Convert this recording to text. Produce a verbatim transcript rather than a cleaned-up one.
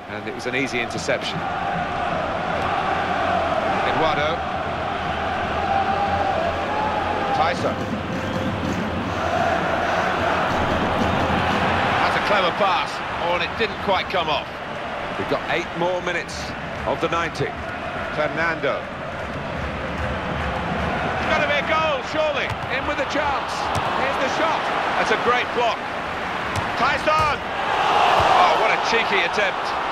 And it was an easy interception. Eduardo. Tyson. That's a clever pass. Oh, and it didn't quite come off. We've got eight more minutes of the ninety. Fernando. It's got to be a goal, surely. In with a chance. Here's the shot. That's a great block. Tyson! Oh, what a cheeky attempt.